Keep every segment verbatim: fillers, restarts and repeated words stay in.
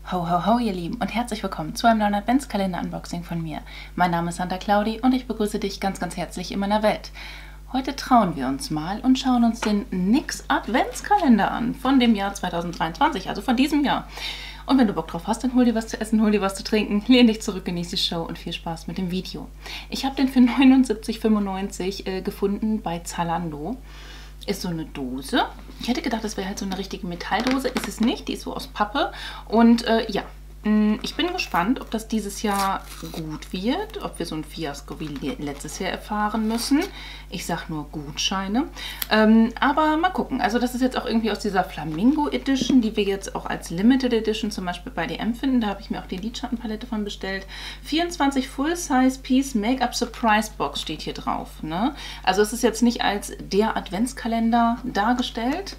Ho, ho, ho, ihr Lieben und herzlich willkommen zu einem neuen Adventskalender-Unboxing von mir. Mein Name ist Santa Claudi und ich begrüße dich ganz, ganz herzlich in meiner Welt. Heute trauen wir uns mal und schauen uns den N Y X Adventskalender an von dem Jahr zweitausenddreiundzwanzig, also von diesem Jahr. Und wenn du Bock drauf hast, dann hol dir was zu essen, hol dir was zu trinken, lehn dich zurück, genieß die Show und viel Spaß mit dem Video. Ich habe den für neunundsiebzig fünfundneunzig äh, gefunden bei Zalando. Ist so eine Dose. Ich hätte gedacht, das wäre halt so eine richtige Metalldose. Ist es nicht. Die ist so aus Pappe. Und äh, ja, ich bin gespannt, ob das dieses Jahr gut wird. Ob wir so ein Fiasko wie letztes Jahr erfahren müssen. Ich sag nur Gutscheine. Ähm, aber mal gucken. Also das ist jetzt auch irgendwie aus dieser Flamingo Edition, die wir jetzt auch als Limited Edition zum Beispiel bei D M finden. Da habe ich mir auch die Lidschattenpalette von bestellt. vierundzwanzig Full-Size Piece Make-up Surprise Box steht hier drauf. Ne? Also es ist jetzt nicht als der Adventskalender dargestellt.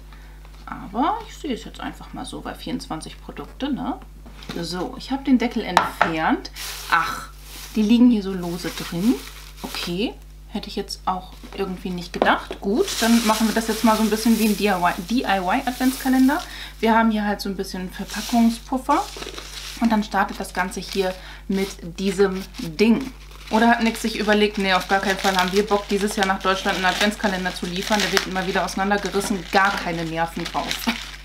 Aber ich sehe es jetzt einfach mal so, weil vierundzwanzig Produkte, ne? So, ich habe den Deckel entfernt. Ach, die liegen hier so lose drin. Okay, hätte ich jetzt auch irgendwie nicht gedacht. Gut, dann machen wir das jetzt mal so ein bisschen wie ein D I Y-Adventskalender. Wir haben hier halt so ein bisschen Verpackungspuffer. Und dann startet das Ganze hier mit diesem Ding. Oder hat N Y X sich überlegt, nee, auf gar keinen Fall haben wir Bock, dieses Jahr nach Deutschland einen Adventskalender zu liefern. Der wird immer wieder auseinandergerissen, gar keine Nerven drauf.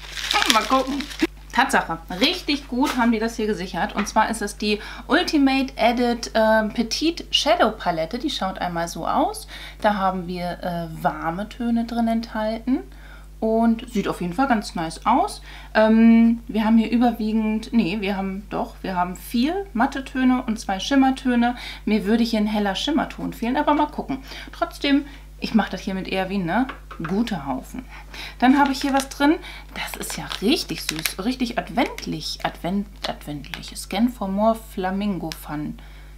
Mal gucken. Tatsache, richtig gut haben die das hier gesichert. Und zwar ist es die Ultimate Edit äh, Petite Shadow Palette. Die schaut einmal so aus. Da haben wir äh, warme Töne drin enthalten. Und sieht auf jeden Fall ganz nice aus. Ähm, wir haben hier überwiegend, nee, wir haben doch, wir haben vier matte Töne und zwei Schimmertöne. Mir würde hier ein heller Schimmerton fehlen, aber mal gucken. Trotzdem, ich mache das hier mit Erwin, ne? Gute Haufen. Dann habe ich hier was drin. Das ist ja richtig süß, richtig adventlich. Advent, adventlich. Scan for more Flamingo Fun.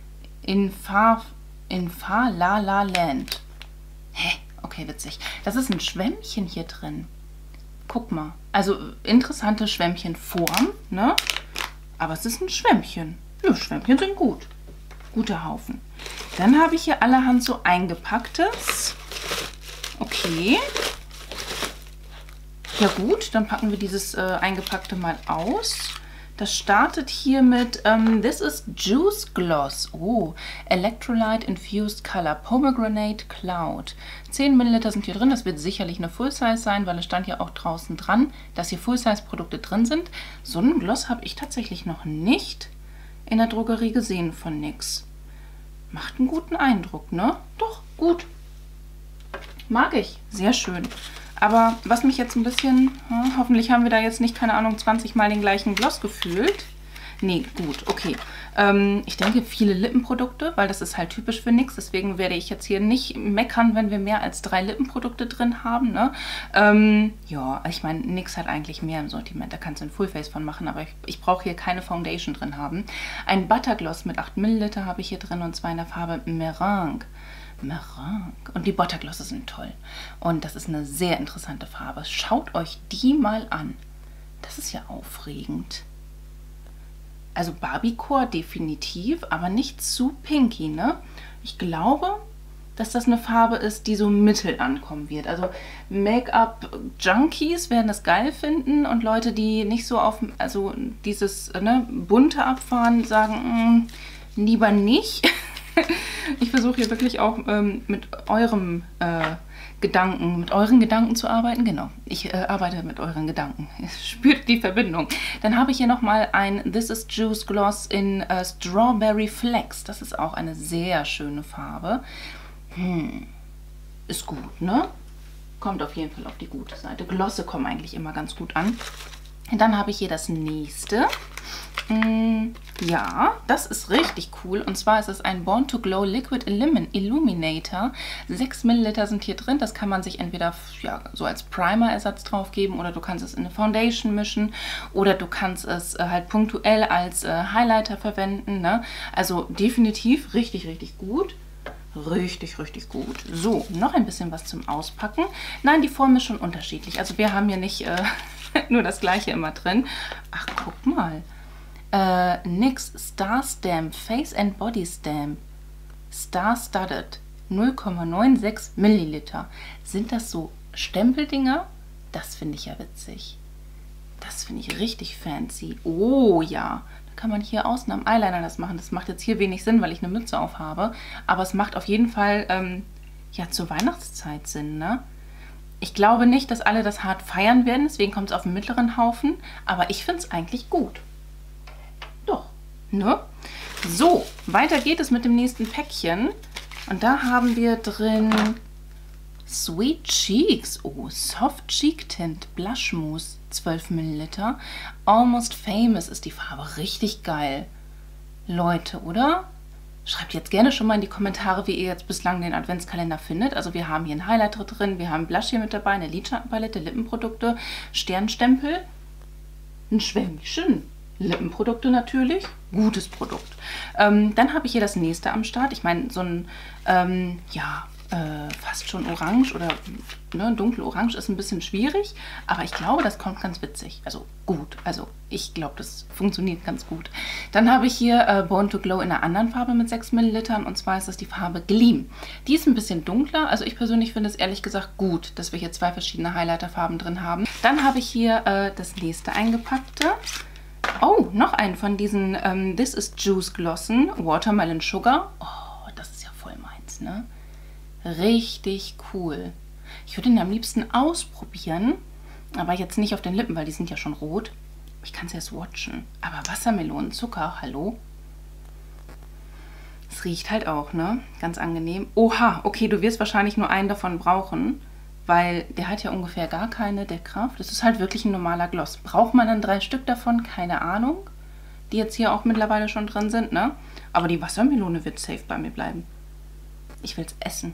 In Fa, in Fa La La Land. Hä? Okay, witzig. Das ist ein Schwämmchen hier drin. Guck mal. Also interessante Schwämmchenform, ne? Aber es ist ein Schwämmchen. Ja, Schwämmchen sind gut. Guter Haufen. Dann habe ich hier allerhand so eingepacktes. Okay. Ja gut, dann packen wir dieses äh, eingepackte mal aus. Das startet hier mit ähm, This is Juice Gloss. Oh, Electrolyte Infused Color Pomegranate Cloud. zehn Milliliter sind hier drin. Das wird sicherlich eine Full-Size sein, weil es stand ja auch draußen dran, dass hier Full-Size-Produkte drin sind. So einen Gloss habe ich tatsächlich noch nicht in der Drogerie gesehen von N Y X. Macht einen guten Eindruck, ne? Doch, gut. Mag ich. Sehr schön. Aber was mich jetzt ein bisschen... Hm, hoffentlich haben wir da jetzt nicht, keine Ahnung, zwanzig Mal den gleichen Gloss gefühlt. Nee, gut, okay. Ähm, ich denke, viele Lippenprodukte, weil das ist halt typisch für N Y X. Deswegen werde ich jetzt hier nicht meckern, wenn wir mehr als drei Lippenprodukte drin haben. Ne? Ähm, ja, ich meine, N Y X hat eigentlich mehr im Sortiment. Da kannst du ein Fullface von machen, aber ich, ich brauche hier keine Foundation drin haben. Ein Buttergloss mit acht Milliliter habe ich hier drin und zwar in der Farbe Meringue. Meringue. Und die Butterglosse sind toll. Und das ist eine sehr interessante Farbe. Schaut euch die mal an. Das ist ja aufregend. Also Barbiecore definitiv, aber nicht zu pinky, ne? Ich glaube, dass das eine Farbe ist, die so mittel ankommen wird. Also Make-up-Junkies werden das geil finden und Leute, die nicht so auf, also dieses ne, bunte abfahren, sagen, mh, lieber nicht. Ich versuche hier wirklich auch ähm, mit eurem äh, Gedanken, mit euren Gedanken zu arbeiten. Genau, ich äh, arbeite mit euren Gedanken. Ihr spürt die Verbindung. Dann habe ich hier nochmal ein This is Juice Gloss in äh, Strawberry Flex. Das ist auch eine sehr schöne Farbe. Hm. Ist gut, ne? Kommt auf jeden Fall auf die gute Seite. Glosse kommen eigentlich immer ganz gut an. Und dann habe ich hier das nächste. Ja, das ist richtig cool. Und zwar ist es ein Born to Glow Liquid Illuminator. sechs Milliliter sind hier drin. Das kann man sich entweder ja, so als Primer-Ersatz drauf geben oder du kannst es in eine Foundation mischen oder du kannst es äh, halt punktuell als äh, Highlighter verwenden. Ne? Also definitiv richtig, richtig gut. Richtig, richtig gut. So, noch ein bisschen was zum Auspacken. Nein, die Form ist schon unterschiedlich. Also wir haben hier nicht äh, nur das gleiche immer drin. Ach, guck mal. Äh, N Y X Star Stamp Face and Body Stamp Star Studded null Komma sechsundneunzig Milliliter. Sind das so Stempeldinger? Das finde ich ja witzig. Das finde ich richtig fancy. Oh ja, da kann man hier außen am Eyeliner das machen. Das macht jetzt hier wenig Sinn, weil ich eine Mütze auf habe. Aber es macht auf jeden Fall ähm, ja zur Weihnachtszeit Sinn, ne? Ich glaube nicht, dass alle das hart feiern werden, deswegen kommt es auf den mittleren Haufen. Aber ich finde es eigentlich gut. Doch, ne? So, weiter geht es mit dem nächsten Päckchen. Und da haben wir drin Sweet Cheeks. Oh, Soft Cheek Tint Blush Mousse, zwölf Milliliter. Almost Famous ist die Farbe. Richtig geil. Leute, oder? Schreibt jetzt gerne schon mal in die Kommentare, wie ihr jetzt bislang den Adventskalender findet. Also wir haben hier ein Highlighter drin, wir haben Blush hier mit dabei, eine Lidschattenpalette, Lippenprodukte, Sternstempel, ein Schwämmchen, Lippenprodukte natürlich, gutes Produkt. Ähm, dann habe ich hier das nächste am Start. Ich meine, so ein, ähm, ja, äh, fast schon orange oder ne, dunkelorange ist ein bisschen schwierig, aber ich glaube, das kommt ganz witzig. Also gut, also ich glaube, das funktioniert ganz gut. Dann habe ich hier äh, Born to Glow in einer anderen Farbe mit sechs Millilitern und zwar ist das die Farbe Gleam. Die ist ein bisschen dunkler, also ich persönlich finde es ehrlich gesagt gut, dass wir hier zwei verschiedene Highlighterfarben drin haben. Dann habe ich hier äh, das nächste eingepackte. Oh, noch einen von diesen ähm, This is Juice Glossen, Watermelon Sugar. Oh, das ist ja voll meins, ne? Richtig cool. Ich würde ihn am liebsten ausprobieren, aber jetzt nicht auf den Lippen, weil die sind ja schon rot. Ich kann es ja swatchen. Aber Wassermelonenzucker, hallo? Es riecht halt auch, ne? Ganz angenehm. Oha, okay, du wirst wahrscheinlich nur einen davon brauchen, weil der hat ja ungefähr gar keine Deckkraft. Das ist halt wirklich ein normaler Gloss. Braucht man dann drei Stück davon? Keine Ahnung. Die jetzt hier auch mittlerweile schon drin sind, ne? Aber die Wassermelone wird safe bei mir bleiben. Ich will es essen.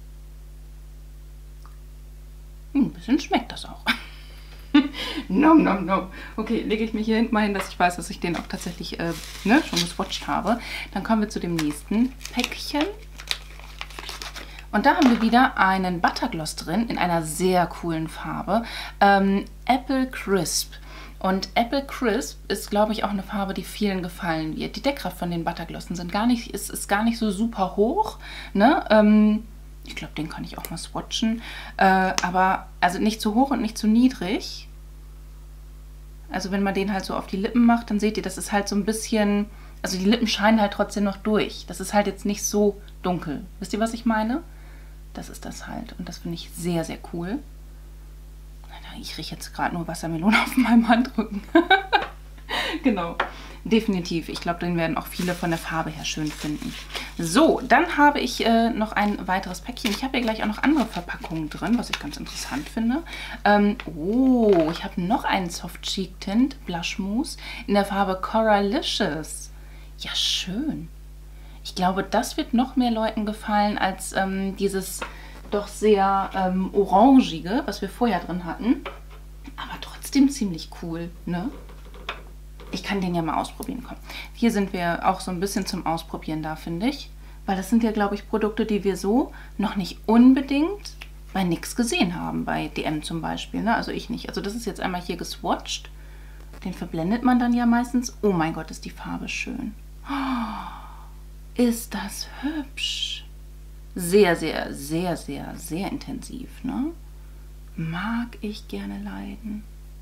Ein bisschen schmeckt das auch. Nom, nom, nom. Okay, lege ich mich hier hinten mal hin, dass ich weiß, dass ich den auch tatsächlich äh, ne, schon geswatcht habe. Dann kommen wir zu dem nächsten Päckchen. Und da haben wir wieder einen Buttergloss drin in einer sehr coolen Farbe. Ähm, Apple Crisp. Und Apple Crisp ist, glaube ich, auch eine Farbe, die vielen gefallen wird. Die Deckkraft von den Butterglossen sind gar nicht, ist, ist gar nicht so super hoch. Ne? Ähm, ich glaube, den kann ich auch mal swatchen. Äh, aber also nicht zu hoch und nicht zu niedrig. Also wenn man den halt so auf die Lippen macht, dann seht ihr, das ist halt so ein bisschen... Also die Lippen scheinen halt trotzdem noch durch. Das ist halt jetzt nicht so dunkel. Wisst ihr, was ich meine? Das ist das halt. Und das finde ich sehr, sehr cool. Ich rieche jetzt gerade nur Wassermelone auf meinem Handrücken. Genau. Definitiv. Ich glaube, den werden auch viele von der Farbe her schön finden. So, dann habe ich äh, noch ein weiteres Päckchen. Ich habe hier gleich auch noch andere Verpackungen drin, was ich ganz interessant finde. Ähm, oh, ich habe noch einen Soft Cheek Tint Blush Mousse in der Farbe Coralicious. Ja, schön. Ich glaube, das wird noch mehr Leuten gefallen als ähm, dieses doch sehr ähm, orangige, was wir vorher drin hatten. Aber trotzdem ziemlich cool, ne? Ich kann den ja mal ausprobieren. Komm. Hier sind wir auch so ein bisschen zum Ausprobieren da, finde ich. Weil das sind ja, glaube ich, Produkte, die wir so noch nicht unbedingt bei N Y X gesehen haben. Bei D M zum Beispiel, ne? Also ich nicht. Also das ist jetzt einmal hier geswatcht. Den verblendet man dann ja meistens. Oh mein Gott, ist die Farbe schön. Oh, ist das hübsch. Sehr, sehr, sehr, sehr, sehr intensiv, ne? Mag ich gerne leiden.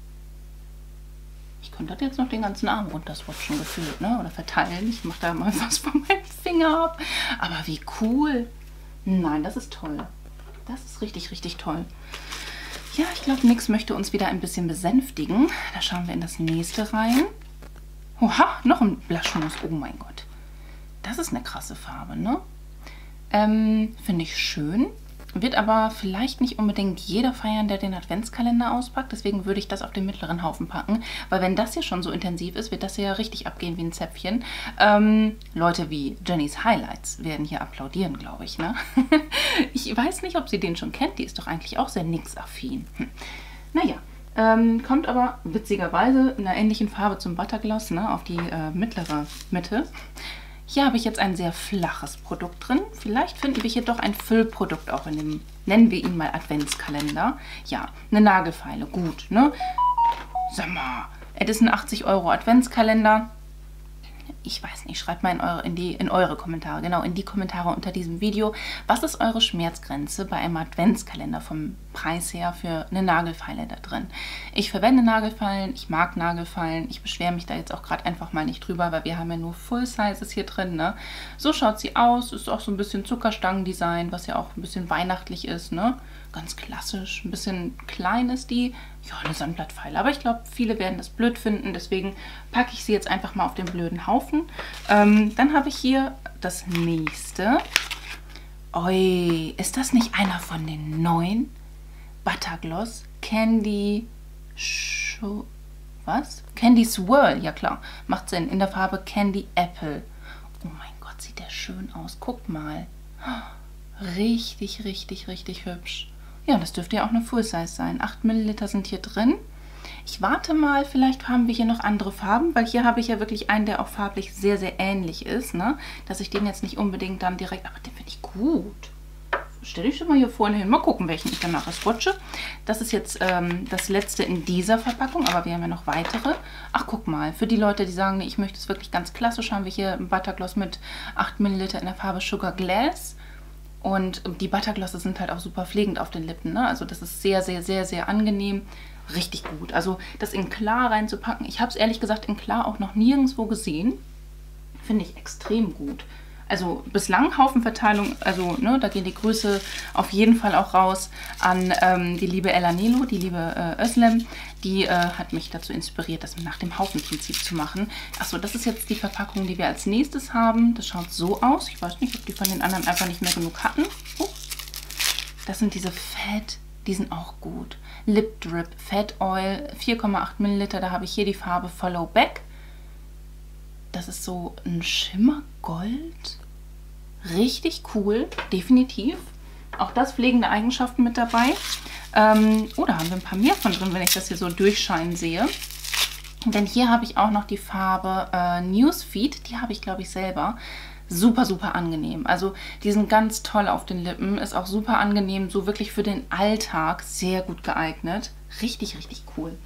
Ich könnte das jetzt noch den ganzen Arm runterswatchen gefühlt, ne? Oder verteilen. Ich mache da mal was von meinem Finger ab. Aber wie cool. Nein, das ist toll. Das ist richtig, richtig toll. Ja, ich glaube, N Y X möchte uns wieder ein bisschen besänftigen. Da schauen wir in das nächste rein. Oha, noch ein Blushmousse. Oh mein Gott. Das ist eine krasse Farbe, ne? Ähm, finde ich schön. Wird aber vielleicht nicht unbedingt jeder feiern, der den Adventskalender auspackt. Deswegen würde ich das auf den mittleren Haufen packen. Weil wenn das hier schon so intensiv ist, wird das ja richtig abgehen wie ein Zäpfchen. Ähm, Leute wie Jennys Highlights werden hier applaudieren, glaube ich, ne? Ich weiß nicht, ob sie den schon kennt. Die ist doch eigentlich auch sehr N Y X-affin. Hm. Naja. Ähm, kommt aber witzigerweise in einer ähnlichen Farbe zum Buttergloss, ne? Auf die äh, mittlere Mitte. Hier habe ich jetzt ein sehr flaches Produkt drin. Vielleicht finden wir hier doch ein Füllprodukt auch in dem, nennen wir ihn mal Adventskalender. Ja, eine Nagelfeile, gut, ne? Sag mal, es ist ein achtzig Euro Adventskalender. ich weiß nicht, schreibt mal in eure, in, die, in eure Kommentare, genau, in die Kommentare unter diesem Video, was ist eure Schmerzgrenze bei einem Adventskalender vom Preis her für eine Nagelfeile da drin? Ich verwende Nagelfeilen, ich mag Nagelfeilen, ich beschwere mich da jetzt auch gerade einfach mal nicht drüber, weil wir haben ja nur Full Sizes hier drin, ne? So schaut sie aus, ist auch so ein bisschen Zuckerstangendesign, was ja auch ein bisschen weihnachtlich ist, ne? Ganz klassisch, ein bisschen klein ist die, ja, eine Sandblattfeile. Aber ich glaube, viele werden das blöd finden, deswegen packe ich sie jetzt einfach mal auf den blöden Haufen. Ähm, dann habe ich hier das nächste. Oi, ist das nicht einer von den neuen? Buttergloss Candy Show, was? Candy Swirl, ja klar, macht Sinn, in der Farbe Candy Apple. Oh mein Gott, sieht der schön aus, guck mal. Richtig, richtig, richtig hübsch. Ja, das dürfte ja auch eine Full Size sein. acht Milliliter sind hier drin. Ich warte mal, vielleicht haben wir hier noch andere Farben, weil hier habe ich ja wirklich einen, der auch farblich sehr, sehr ähnlich ist, ne? Dass ich den jetzt nicht unbedingt dann direkt, aber den finde ich gut. Stelle ich schon mal hier vorne hin. Mal gucken, welchen ich dann nachher swatche. Das ist jetzt ähm, das letzte in dieser Verpackung, aber wir haben ja noch weitere. Ach, guck mal, für die Leute, die sagen, nee, ich möchte es wirklich ganz klassisch, haben wir hier ein Buttergloss mit acht Milliliter in der Farbe Sugar Glass. Und die Butterglosse sind halt auch super pflegend auf den Lippen, ne? Also das ist sehr, sehr, sehr, sehr angenehm. Richtig gut. Also das in klar reinzupacken, ich habe es ehrlich gesagt in klar auch noch nirgendwo gesehen. Finde ich extrem gut. Also bislang Haufenverteilung, also ne, da gehen die Grüße auf jeden Fall auch raus an ähm, die liebe Ella Nelo, die liebe äh, Özlem. Die äh, hat mich dazu inspiriert, das nach dem Haufenprinzip zu machen. Achso, das ist jetzt die Verpackung, die wir als nächstes haben. Das schaut so aus. Ich weiß nicht, ob die von den anderen einfach nicht mehr genug hatten. Oh. Das sind diese Fett, die sind auch gut. Lip Drip Fat Oil, vier Komma acht Milliliter. Da habe ich hier die Farbe Follow Back. Das ist so ein Schimmergold. Richtig cool, definitiv. Auch das pflegende Eigenschaften mit dabei. Ähm, oh, da haben wir ein paar mehr von drin, wenn ich das hier so durchscheinen sehe. Denn hier habe ich auch noch die Farbe äh, Newsfeed. Die habe ich, glaube ich, selber. Super, super angenehm. Also die sind ganz toll auf den Lippen. Ist auch super angenehm, so wirklich für den Alltag sehr gut geeignet. Richtig, richtig cool.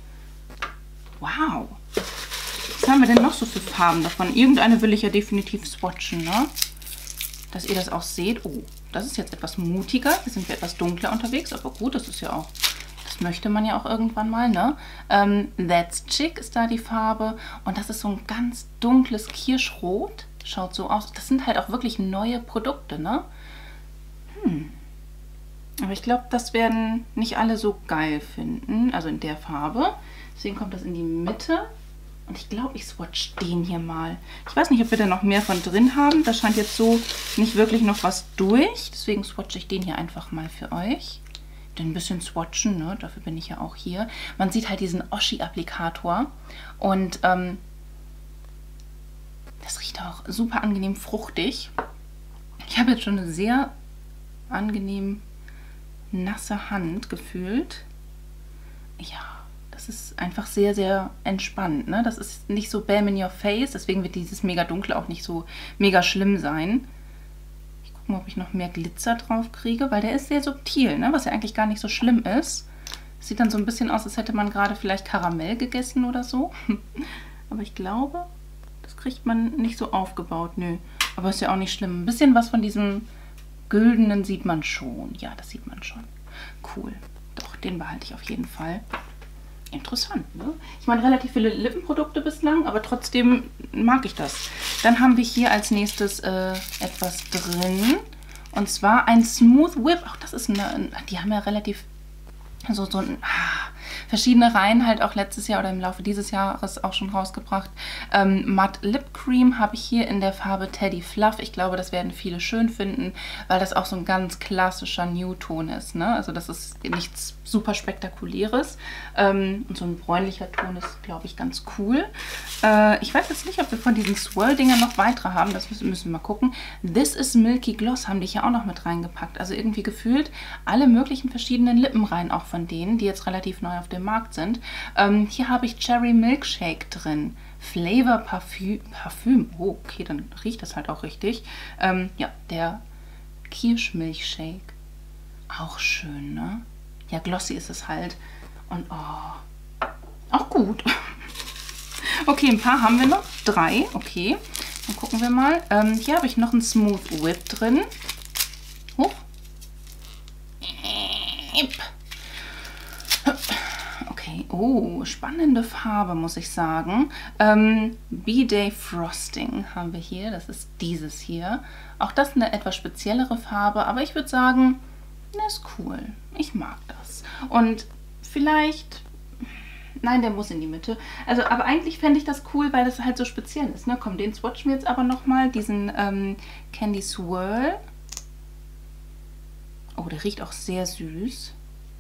Wow. Was haben wir denn noch so für Farben davon? Irgendeine will ich ja definitiv swatchen, ne? Dass ihr das auch seht. Oh, das ist jetzt etwas mutiger. Hier sind wir etwas dunkler unterwegs, aber gut, das ist ja auch, das möchte man ja auch irgendwann mal, ne? Ähm, That's Chick ist da die Farbe. Und das ist so ein ganz dunkles Kirschrot. Schaut so aus. Das sind halt auch wirklich neue Produkte, ne? Hm. Aber ich glaube, das werden nicht alle so geil finden. Also in der Farbe. Deswegen kommt das in die Mitte. Und ich glaube, ich swatch den hier mal. Ich weiß nicht, ob wir da noch mehr von drin haben. Da scheint jetzt so nicht wirklich noch was durch. Deswegen swatche ich den hier einfach mal für euch. Denn ein bisschen swatchen, ne? Dafür bin ich ja auch hier. Man sieht halt diesen Oschi-Applikator. Und ähm, das riecht auch super angenehm fruchtig. Ich habe jetzt schon eine sehr angenehm nasse Hand gefühlt. Ja. Das ist einfach sehr, sehr entspannt. Ne? Das ist nicht so bam in your face, deswegen wird dieses mega dunkle auch nicht so mega schlimm sein. Ich gucke mal, ob ich noch mehr Glitzer drauf kriege, weil der ist sehr subtil, ne? Was ja eigentlich gar nicht so schlimm ist. Sieht dann so ein bisschen aus, als hätte man gerade vielleicht Karamell gegessen oder so. Aber ich glaube, das kriegt man nicht so aufgebaut. Nö, aber ist ja auch nicht schlimm. Ein bisschen was von diesem Güldenen sieht man schon. Ja, das sieht man schon. Cool. Doch, den behalte ich auf jeden Fall. Interessant, ne? Ich meine, relativ viele Lippenprodukte bislang, aber trotzdem mag ich das. Dann haben wir hier als nächstes äh, etwas drin. Und zwar ein Smooth Whip. Auch das ist eine, die haben ja relativ so, so ein, ah, verschiedene Reihen halt auch letztes Jahr oder im Laufe dieses Jahres auch schon rausgebracht. Ähm, Matte Lip Cream habe ich hier in der Farbe Teddy Fluff. Ich glaube, das werden viele schön finden, weil das auch so ein ganz klassischer Nude-Ton ist, ne? Also das ist nichts super spektakuläres. Ähm, und so ein bräunlicher Ton ist, glaube ich, ganz cool. Äh, ich weiß jetzt nicht, ob wir von diesen Swirl-Dingern noch weitere haben. Das müssen, müssen wir mal gucken. This is Milky Gloss haben die hier auch noch mit reingepackt. Also irgendwie gefühlt alle möglichen verschiedenen Lippenreihen auch von denen, die jetzt relativ neu auf dem Markt sind. Ähm, hier habe ich Cherry Milkshake drin. Flavor Parfüm. Parfüm. Oh, okay, dann riecht das halt auch richtig. Ähm, ja, der Kirschmilchshake. Auch schön, ne? Ja, glossy ist es halt. Und oh, auch gut. Okay, ein paar haben wir noch. Drei, okay. Dann gucken wir mal. Ähm, hier habe ich noch einen Smooth Whip drin. Hoch. Okay, oh, spannende Farbe, muss ich sagen. Ähm, B-Day Frosting haben wir hier. Das ist dieses hier. Auch das eine etwas speziellere Farbe, aber ich würde sagen, das ist cool. Ich mag das. Und vielleicht... Nein, der muss in die Mitte. Also, aber eigentlich fände ich das cool, weil das halt so speziell ist. Ne? Komm, den swatchen wir jetzt aber nochmal. Diesen ähm, Candy Swirl. Oh, der riecht auch sehr süß.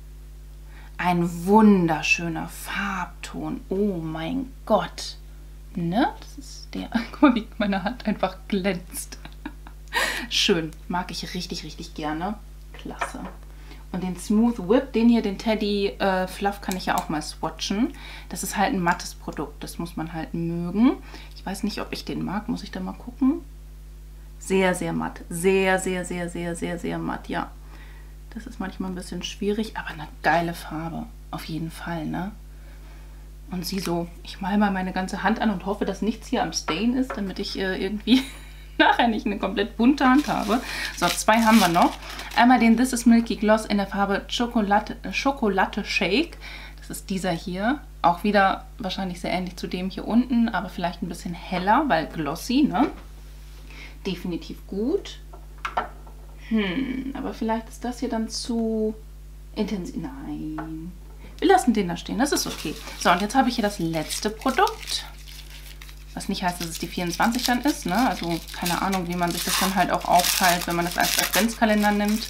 Ein wunderschöner Farbton. Oh mein Gott. Ne? Das ist der. Guck mal, wie meine Hand einfach glänzt. Schön. Mag ich richtig, richtig gerne. Klasse. Und den Smooth Whip, den hier, den Teddy äh, Fluff, kann ich ja auch mal swatchen. Das ist halt ein mattes Produkt, das muss man halt mögen. Ich weiß nicht, ob ich den mag, muss ich da mal gucken. Sehr, sehr matt. Sehr, sehr, sehr, sehr, sehr, sehr matt, ja. Das ist manchmal ein bisschen schwierig, aber eine geile Farbe. Auf jeden Fall, ne? Und sie so, ich mal mal meine ganze Hand an und hoffe, dass nichts hier am Stain ist, damit ich äh, irgendwie... nachher nicht eine komplett bunte Hand habe. So, zwei haben wir noch. Einmal den This is Milky Gloss in der Farbe Chocolate, Chocolate Shake. Das ist dieser hier. Auch wieder wahrscheinlich sehr ähnlich zu dem hier unten, aber vielleicht ein bisschen heller, weil glossy, ne? Definitiv gut. Hm, aber vielleicht ist das hier dann zu intensiv. Nein. Wir lassen den da stehen, das ist okay. So, und jetzt habe ich hier das letzte Produkt. Was nicht heißt, dass es die vierundzwanzig dann ist, ne? Also keine Ahnung, wie man sich das dann halt auch aufteilt, wenn man das als Adventskalender nimmt.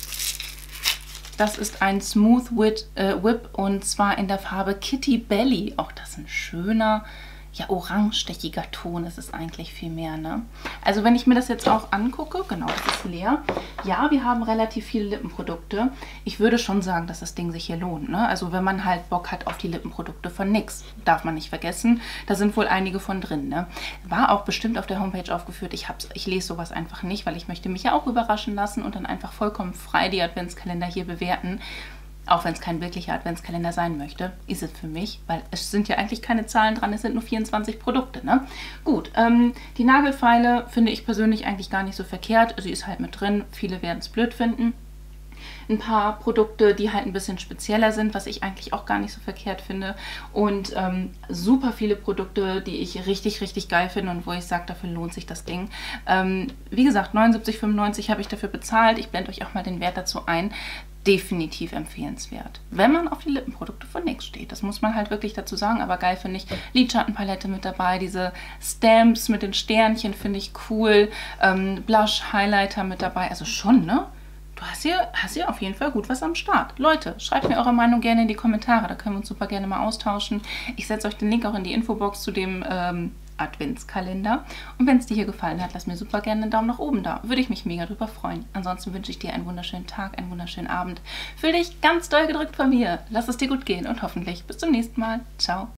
Das ist ein Smooth Whip, äh, Whip und zwar in der Farbe Kitty Belly. Auch das ist ein schöner, ja, orangestechiger Ton ist es eigentlich viel mehr, ne? Also wenn ich mir das jetzt auch angucke, genau, das ist leer. Ja, wir haben relativ viele Lippenprodukte. Ich würde schon sagen, dass das Ding sich hier lohnt, ne? Also wenn man halt Bock hat auf die Lippenprodukte von N Y X, darf man nicht vergessen. Da sind wohl einige von drin, ne? War auch bestimmt auf der Homepage aufgeführt. Ich, hab's, ich lese sowas einfach nicht, weil ich möchte mich ja auch überraschen lassen und dann einfach vollkommen frei die Adventskalender hier bewerten. Auch wenn es kein wirklicher Adventskalender sein möchte, ist es für mich, weil es sind ja eigentlich keine Zahlen dran, es sind nur vierundzwanzig Produkte, ne? Gut, ähm, die Nagelfeile finde ich persönlich eigentlich gar nicht so verkehrt. Sie ist halt mit drin, viele werden es blöd finden. Ein paar Produkte, die halt ein bisschen spezieller sind, was ich eigentlich auch gar nicht so verkehrt finde. Und ähm, super viele Produkte, die ich richtig, richtig geil finde und wo ich sage, dafür lohnt sich das Ding. Ähm, wie gesagt, neunundsiebzig fünfundneunzig habe ich dafür bezahlt. Ich blende euch auch mal den Wert dazu ein. Definitiv empfehlenswert, wenn man auf die Lippenprodukte von N Y X steht. Das muss man halt wirklich dazu sagen, aber geil finde ich. Lidschattenpalette mit dabei, diese Stamps mit den Sternchen finde ich cool. Ähm, Blush, Highlighter mit dabei, also schon, ne? Du hast hier, hast hier auf jeden Fall gut was am Start. Leute, schreibt mir eure Meinung gerne in die Kommentare, da können wir uns super gerne mal austauschen. Ich setze euch den Link auch in die Infobox zu dem ähm, Adventskalender. Und wenn es dir hier gefallen hat, lass mir super gerne einen Daumen nach oben da. Würde ich mich mega drüber freuen. Ansonsten wünsche ich dir einen wunderschönen Tag, einen wunderschönen Abend. Fühl dich ganz doll gedrückt von mir. Lass es dir gut gehen und hoffentlich bis zum nächsten Mal. Ciao.